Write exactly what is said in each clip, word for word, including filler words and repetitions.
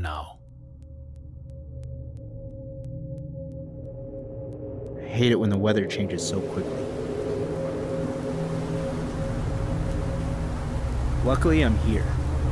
now. I hate it when the weather changes so quickly. Luckily, I'm here.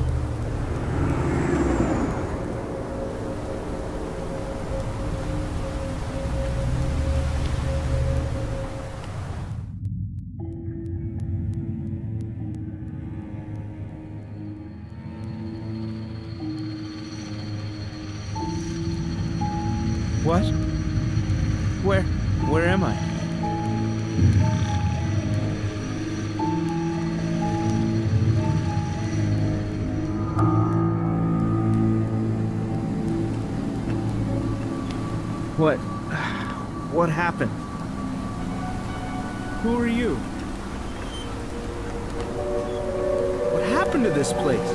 What? Where? Where am I? What? What happened? Who are you? What happened to this place?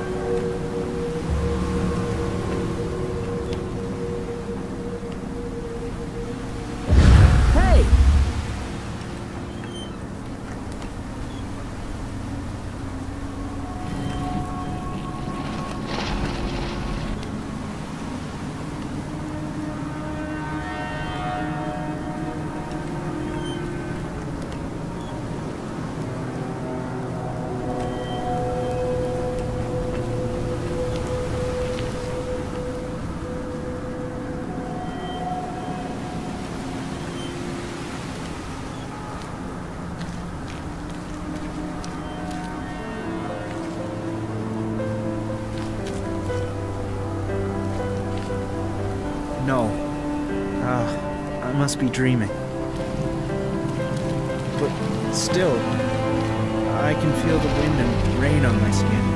No. Ah, I must be dreaming. But still, I can feel the wind and rain on my skin.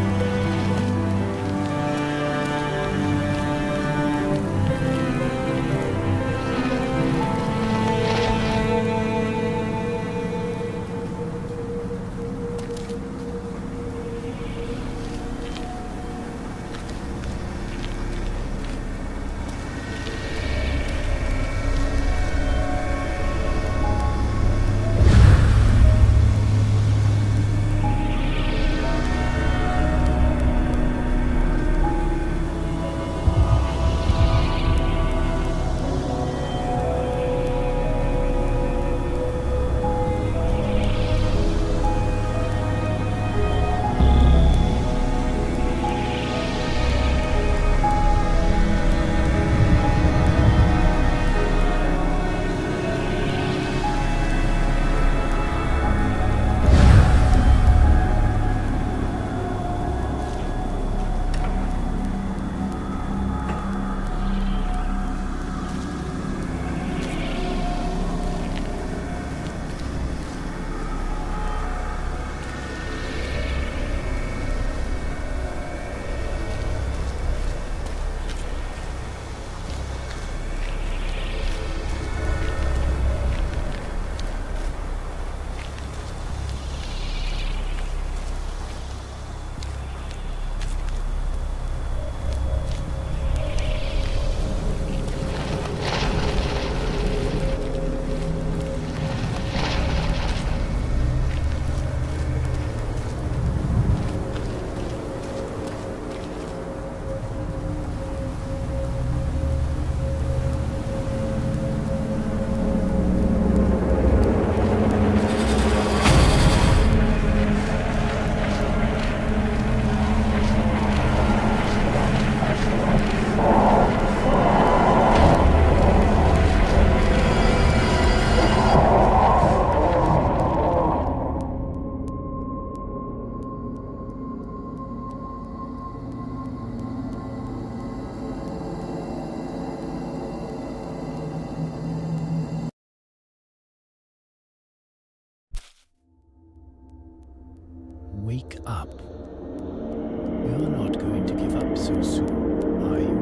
Wake up. You're not going to give up so soon, are you?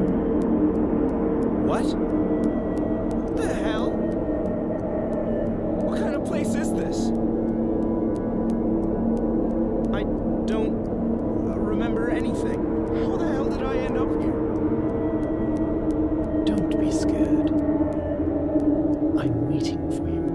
What? What the hell? What kind of place is this? I don't uh, remember anything. How the hell did I end up here? Don't be scared. I'm waiting for you.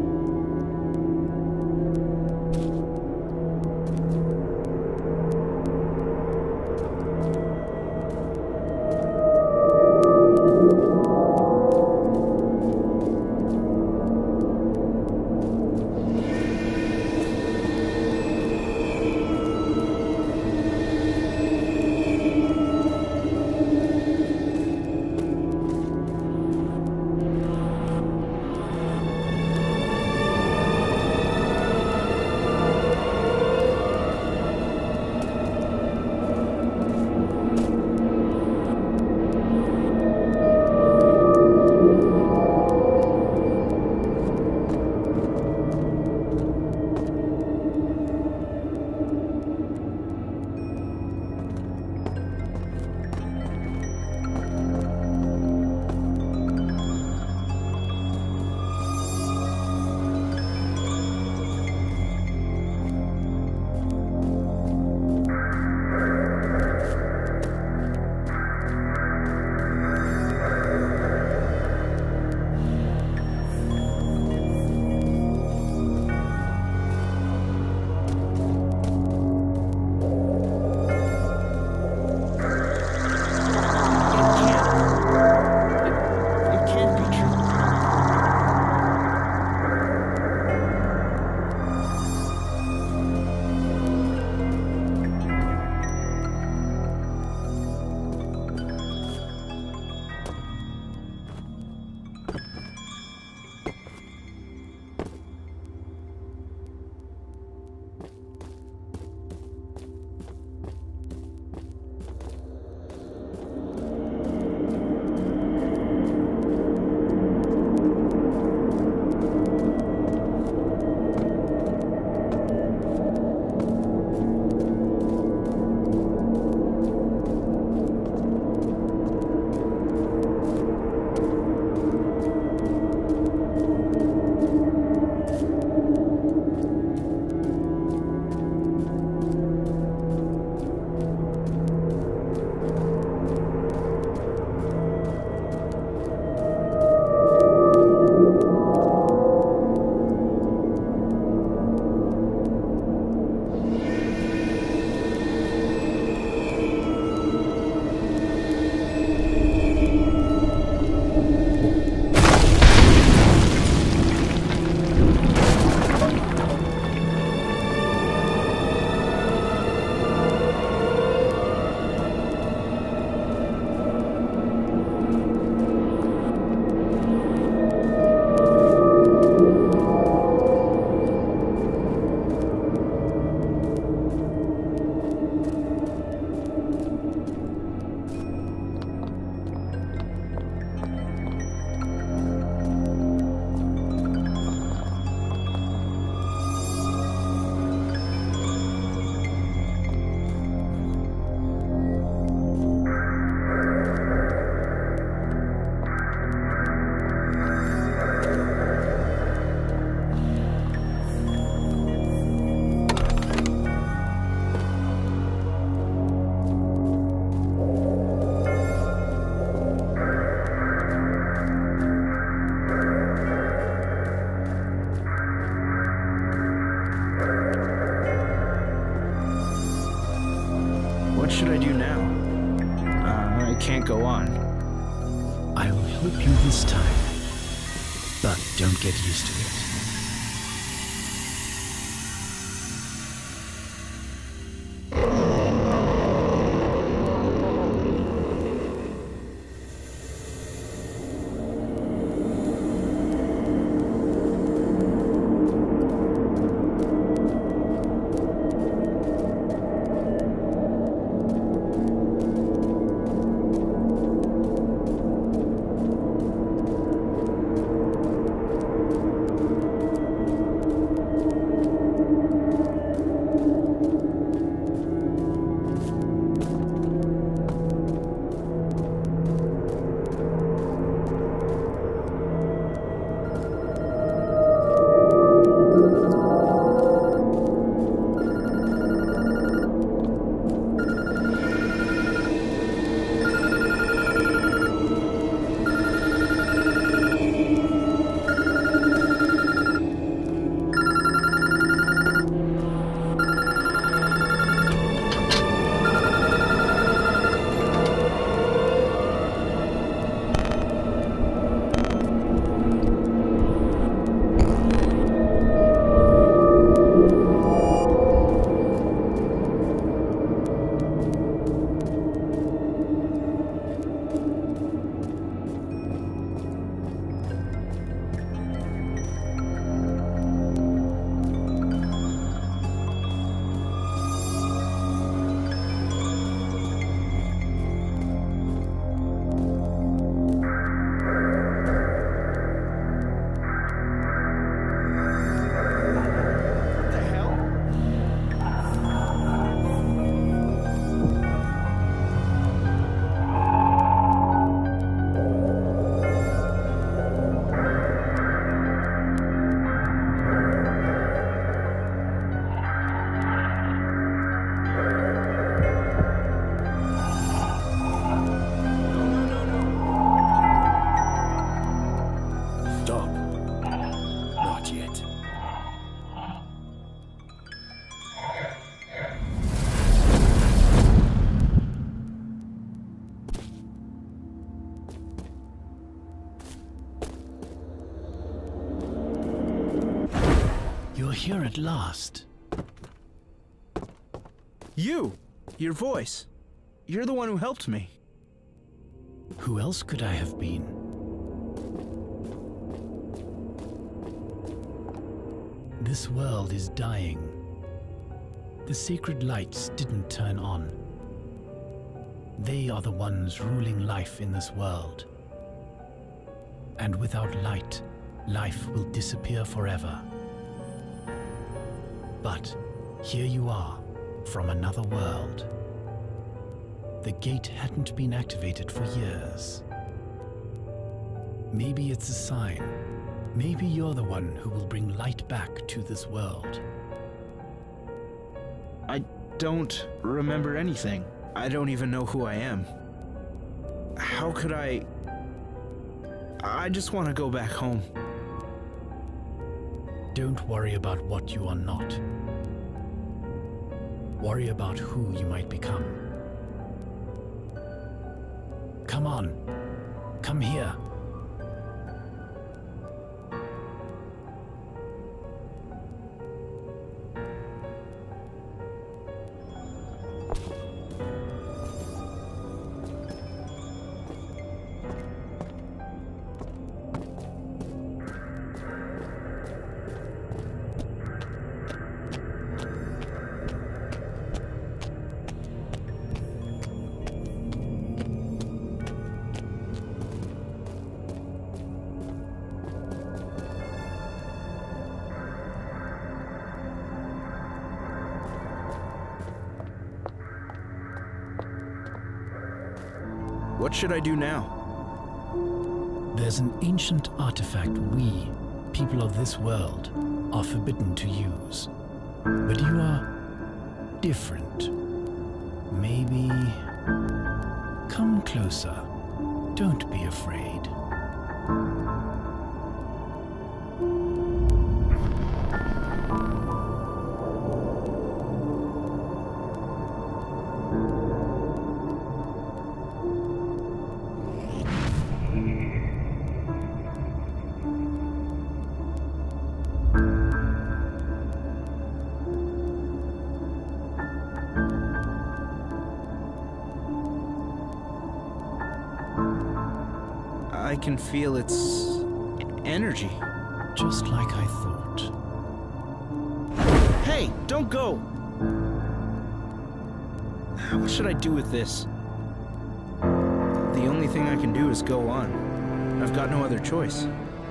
What should I do now? Uh, I can't go on. I will help you this time, but don't get used to it. You're here at last. You! Your voice. You're the one who helped me. Who else could I have been? This world is dying. The sacred lights didn't turn on. They are the ones ruling life in this world. And without light, life will disappear forever. But here you are, from another world. The gate hadn't been activated for years. Maybe it's a sign. Maybe you're the one who will bring light back to this world. I don't remember anything. I don't even know who I am. How could I... I just want to go back home. Don't worry about what you are not. Worry about who you might become. Come on, come here. What should I do now? There's an ancient artifact we, people of this world, are forbidden to use. But you are different. Maybe... come closer. Don't be afraid. I can feel its energy. Just like I thought. Hey, don't go! What should I do with this? The only thing I can do is go on. I've got no other choice.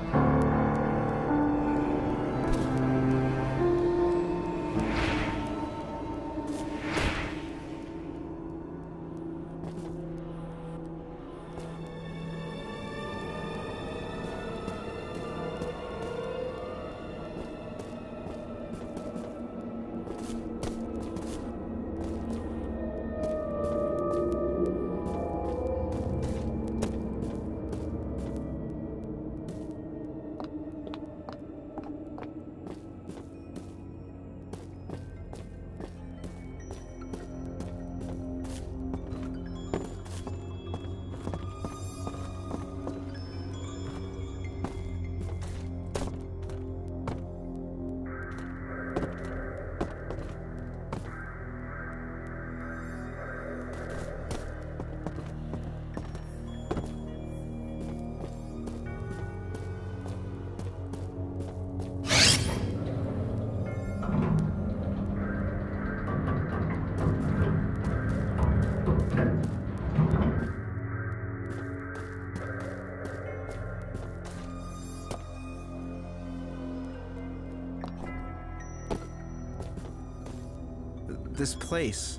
This place.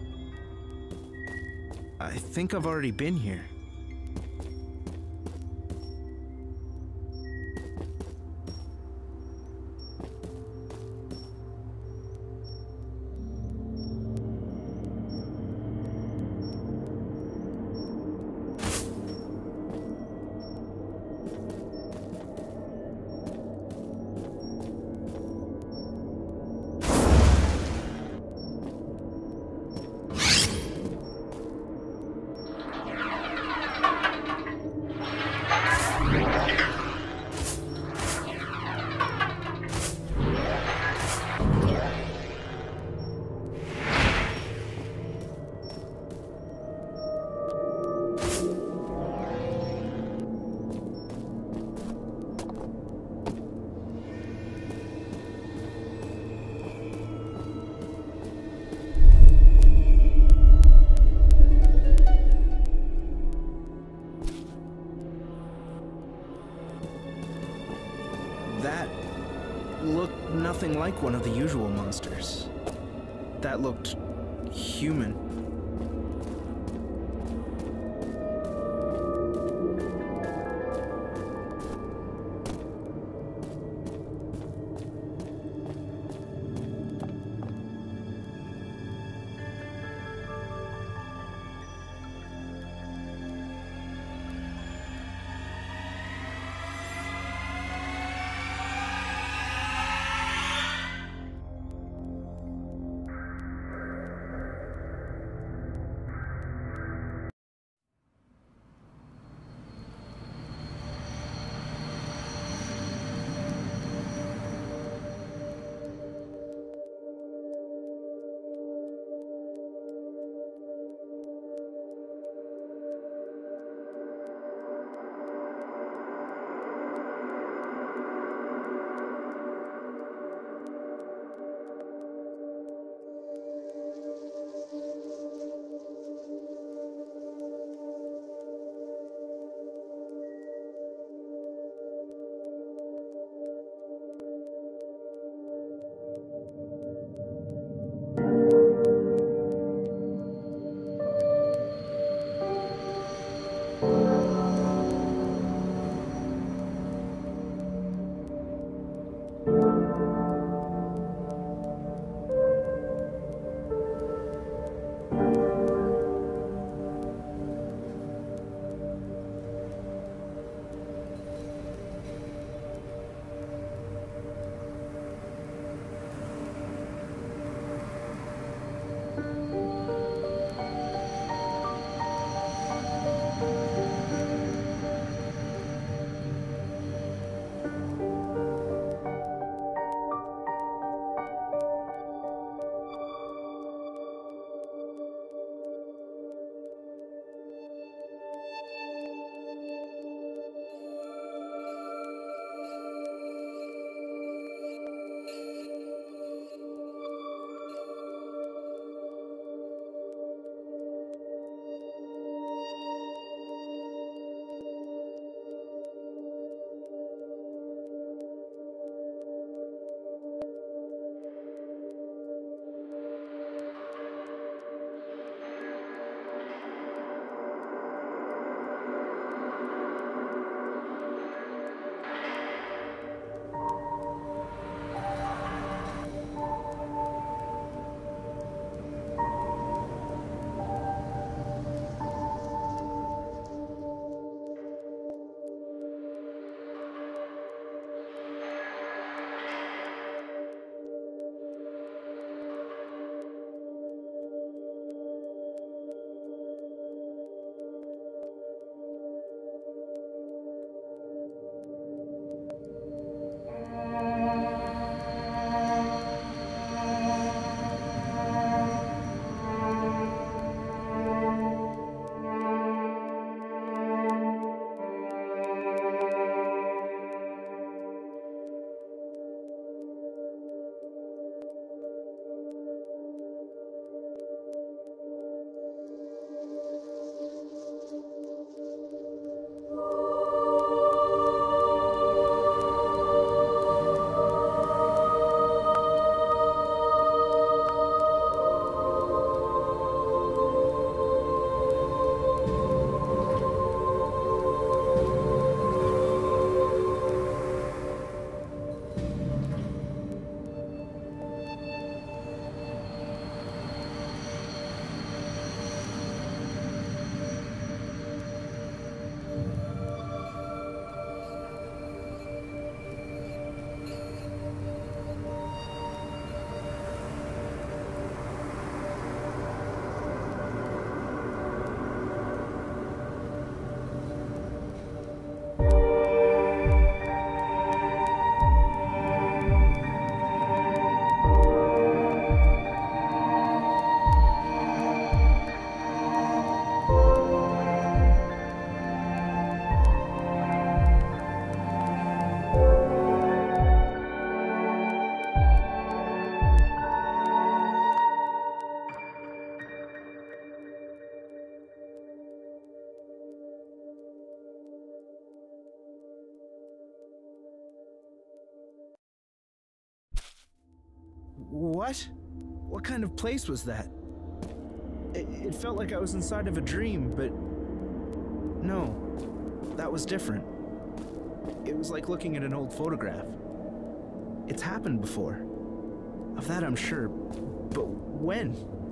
I think I've already been here. That looked nothing like one of the usual monsters. That looked human. What? What kind of place was that? It, it felt like I was inside of a dream, but no, that was different. It was like looking at an old photograph. It's happened before. Of that I'm sure, but when?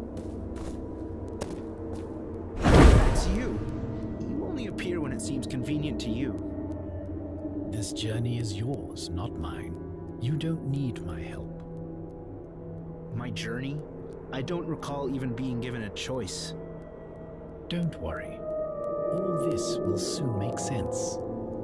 It's you. You only appear when it seems convenient to you. This journey is yours, not mine. You don't need my help. My journey? I don't recall even being given a choice. Don't worry. All this will soon make sense.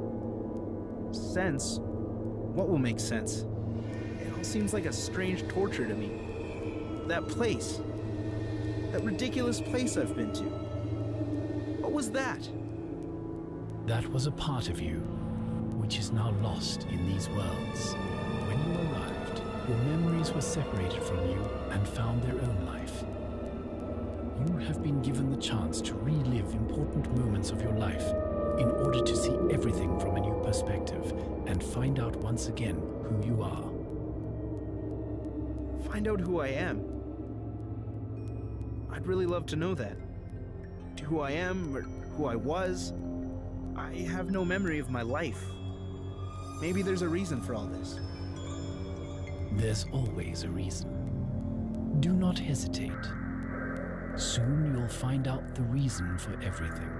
Sense? What will make sense? It all seems like a strange torture to me. That place. That ridiculous place I've been to. What was that? That was a part of you, which is now lost in these worlds. When you arrived, your memories were separated from you and found their own life. You have been given the chance to relive important moments of your life in order to see everything from a new perspective and find out once again who you are. Find out who I am? I'd really love to know that. Who I am, or who I was. I have no memory of my life. Maybe there's a reason for all this. There's always a reason. Do not hesitate. Soon you'll find out the reason for everything.